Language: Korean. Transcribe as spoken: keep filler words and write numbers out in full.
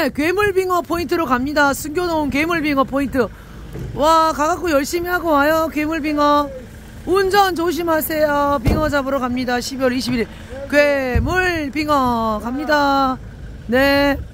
네, 괴물빙어 포인트로 갑니다. 숨겨놓은 괴물빙어 포인트. 와, 가갖고 열심히 하고 와요. 괴물빙어. 운전 조심하세요. 빙어 잡으러 갑니다. 십이월 이십일일 괴물빙어 갑니다. 네.